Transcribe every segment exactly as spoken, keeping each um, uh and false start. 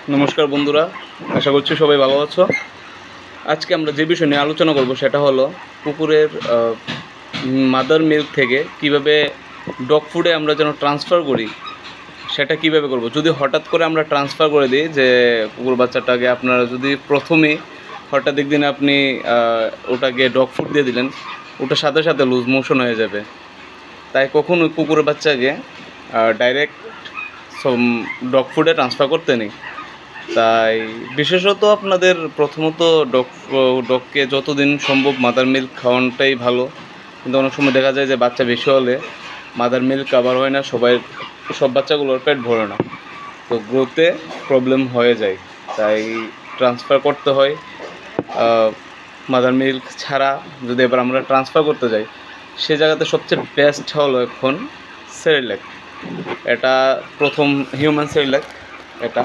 নমস্কার বন্ধুরা, আশা করছি সবাই ভালো আছো। আজকে আমরা যে বিষয় নিয়ে আলোচনা করব সেটা হলো কুকুরের মাদার মিল্ক থেকে কিভাবে ডগ ফুডে আমরা যেন ট্রান্সফার করি, সেটা কিভাবে করব। যদি হঠাৎ করে আমরা ট্রান্সফার করে দিই, যে কুকুর বাচ্চাটাকে আপনারা যদি প্রথমেই হঠাৎ একদিন আপনি ওটাকে ডগ ফুড দিয়ে দিলেন, ওটার সাথে সাথে লুজ মোশন হয়ে যাবে। তাই কখনো কুকুরের বাচ্চাকে ডাইরেক্ট ডগ ফুডে ট্রান্সফার করতে নেই। তাই বিশেষত আপনাদের প্রথমত ডগ ডগকে যতদিন সম্ভব মাদার মিল্ক খাওয়ানোটাই ভালো। কিন্তু অনেক সময় দেখা যায় যে বাচ্চা বেশি হলে মাদার মিল্ক কাভার হয় না, সবাই সব বাচ্চাগুলোর পেট ভরে না, তো গ্রোথে প্রবলেম হয়ে যায়। তাই ট্রান্সফার করতে হয় মাদার মিল্ক ছাড়া। যদি এবার আমরা ট্রান্সফার করতে যাই, সে জায়গাতে সবচেয়ে বেস্ট হলো এখন সেরিল্যাক। এটা প্রথম হিউম্যান সেরিল্যাক। এটা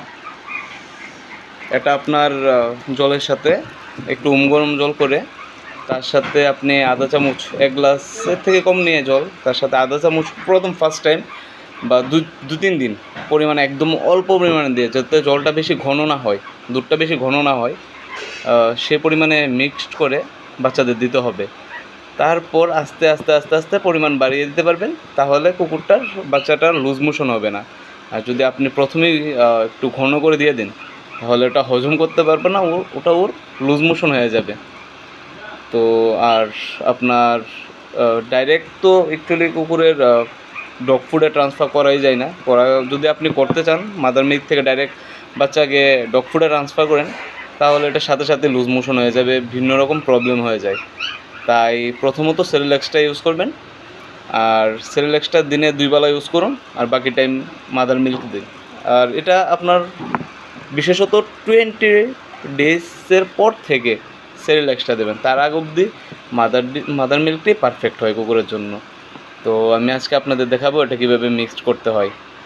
এটা আপনার জলের সাথে একটু উম গরম জল করে, তার সাথে আপনি আধা চামচ, এক গ্লাসের থেকে কম নিয়ে জল, তার সাথে আধা চামচ প্রথম ফার্স্ট টাইম বা দু দু তিন দিন পরিমাণে একদম অল্প পরিমাণে দিয়ে, যাতে জলটা বেশি ঘন না হয়, দুধটা বেশি ঘন না হয়, সে পরিমাণে মিক্সড করে বাচ্চাদের দিতে হবে। তারপর আস্তে আস্তে আস্তে আস্তে পরিমাণ বাড়িয়ে দিতে পারবেন, তাহলে কুকুরটার বাচ্চাটার লুজ মোশন হবে না। আর যদি আপনি প্রথমেই একটু ঘন করে দিয়ে দিন, তাহলে ওটা হজম করতে পারবে না, ও ওটা ওর লুজ মোশন হয়ে যাবে। তো আর আপনার ডাইরেক্ট তো অ্যাকচুয়ালি কুকুরের ডগ ফুডে ট্রান্সফার করাই যায় না। করা যদি আপনি করতে চান, মাদার মিল্ক থেকে ডাইরেক্ট বাচ্চাকে ডগ ফুডে ট্রান্সফার করেন, তাহলে এটার সাথে সাথে লুজ মোশন হয়ে যাবে, ভিন্ন রকম প্রবলেম হয়ে যায়। তাই প্রথমত সেরিল্যাক্সটা ইউজ করবেন, আর সেরিল্যাক্সটা দিনে দুই বেলা ইউজ করুন, আর বাকি টাইম মাদার মিল্ক দিন। আর এটা আপনার বিশেষত টোয়েন্টি ডেজের পর থেকে সেরিল্যাক্সটা দেবেন, তার আগ অবধি মাদার মাদার মিল্কটাই পারফেক্ট হয় কুকুরের জন্য। তো আমি আজকে আপনাদের দেখাবো এটা কীভাবে মিক্সড করতে হয়।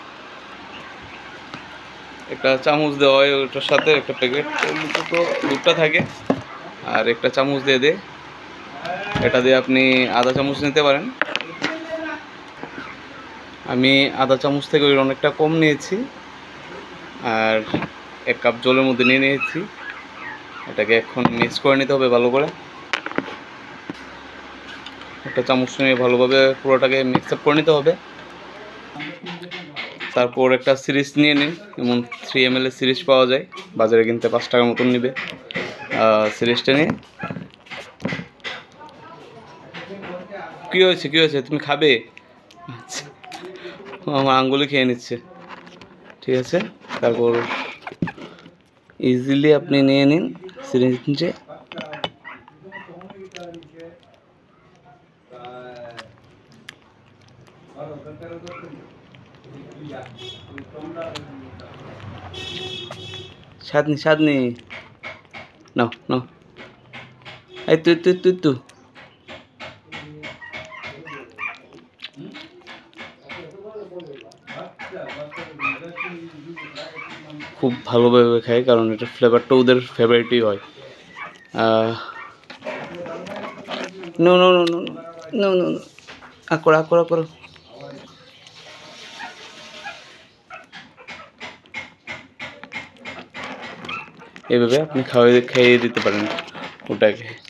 একটা চামচ দেওয়া হয়, ওটার সাথে একটা প্যাকেট তো দুধটা থাকে, আর একটা চামচ দিয়ে দে। এটা দিয়ে আপনি আধা চামচ নিতে পারেন। আমি আধা চামচ থেকে ওই অনেকটা কম নিয়েছি, আর এক কাপ জলের মধ্যে নিয়ে নিয়েছি। এটাকে এখন মিক্স করে নিতে হবে ভালো করে। একটা চামচ নিয়ে ভালোভাবে পুরোটাকে মিক্স আপ করে নিতে হবে। তারপর একটা সিরিজ নিয়ে নিন, এমন থ্রি এম এল এর সিরিজ পাওয়া যায় বাজারে, কিনতে পাঁচ টাকার মতন নেবে। সিরিজটা নিয়ে, কী হয়েছে কী হয়েছে তুমি খাবে? আচ্ছা, আমার আঙ্গুলি খেয়ে নিচ্ছে, ঠিক আছে। তারপর ইজিলি আপনি নিয়ে নিন সিরিঞ্জ নিচে। সাদনি সাদনি নাও নাও, এই তুই তুই তুই তুই খুব ভালোভাবে খায়, কারণ এটা ফ্লেভারটা ওদের ফেভারিটই হয়। No no no no no no no আ করো করো করো। এভাবে আপনি খাওয়াই খাইয়ে দিতে পারেন ওটাকে।